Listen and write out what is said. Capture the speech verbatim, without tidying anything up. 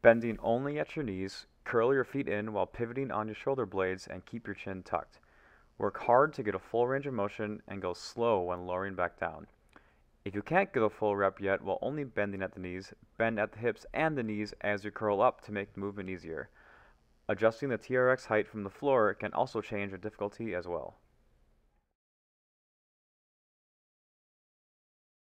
Bending only at your knees, curl your feet in while pivoting on your shoulder blades and keep your chin tucked. Work hard to get a full range of motion and go slow when lowering back down. If you can't get a full rep yet while only bending at the knees, bend at the hips and the knees as you curl up to make the movement easier. Adjusting the T R X height from the floor can also change the difficulty as well.